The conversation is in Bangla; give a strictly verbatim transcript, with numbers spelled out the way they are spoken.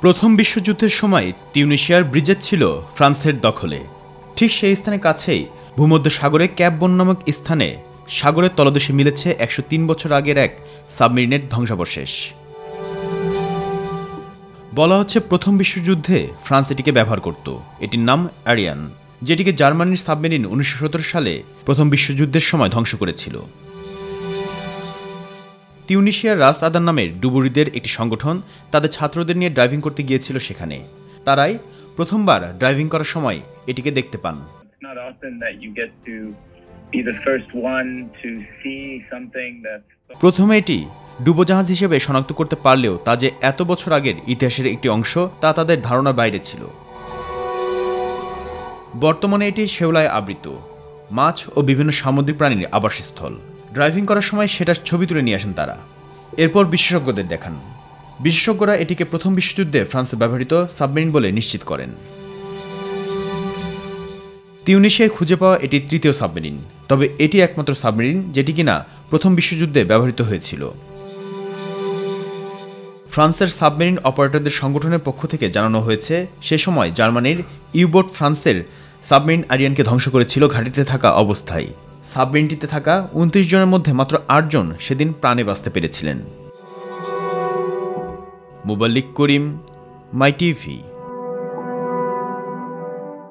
প্রথম বিশ্বযুদ্ধের সময় তিউনিসিয়ার ব্রিজেট ছিল ফ্রান্সের দখলে। ঠিক সেই স্থানের কাছেই ভূমধ্য সাগরে ক্যাপ বন নামক স্থানে সাগরের তলদেশে মিলেছে একশো তিন বছর আগের এক সাবমেরিনের ধ্বংসাবশেষ। বলা হচ্ছে প্রথম বিশ্বযুদ্ধে ফ্রান্স এটিকে ব্যবহার করত। এটির নাম অ্যারিয়ান, যেটিকে জার্মানির সাবমেরিন উনিশশো সতেরো সালে প্রথম বিশ্বযুদ্ধের সময় ধ্বংস করেছিল। তিউনিসিয়ার রাস আদান নামের ডুবুরিদের একটি সংগঠন তাদের ছাত্রদের নিয়ে ড্রাইভিং করতে গিয়েছিল সেখানে। তারাই প্রথমবার ড্রাইভিং করার সময় এটিকে দেখতে পান। প্রথমে এটি ডুবোজাহাজ হিসেবে শনাক্ত করতে পারলেও তা যে এত বছর আগের ইতিহাসের একটি অংশ তা তাদের ধারণার বাইরে ছিল। বর্তমানে এটি শেওলায় আবৃত মাছ ও বিভিন্ন সামুদ্রিক প্রাণীর আবাসস্থল। ড্রাইভিং করার সময় সেটার ছবি তুলে নিয়ে আসেন তারা, এরপর বিশেষজ্ঞদের দেখান। বিশেষজ্ঞরা এটিকে প্রথম বিশ্বযুদ্ধে ফ্রান্সে ব্যবহৃত সাবমেরিন বলে নিশ্চিত করেন। তিউনিসিয়ায় খুঁজে পাওয়া এটি তৃতীয় সাবমেরিন, তবে এটি একমাত্র সাবমেরিন যেটি কিনা প্রথম বিশ্বযুদ্ধে ব্যবহৃত হয়েছিল। ফ্রান্সের সাবমেরিন অপারেটরদের সংগঠনের পক্ষ থেকে জানানো হয়েছে সে সময় জার্মানির ইউবোট ফ্রান্সের সাবমেরিন আরিয়ানকে ধ্বংস করেছিল ঘাঁটিতে থাকা অবস্থায়। সাবমেরিনটিতে থাকা উনত্রিশ জনের মধ্যে মাত্র আট জন সেদিন প্রাণে বাঁচতে পেরেছিলেন। Muballik Karim, my TV.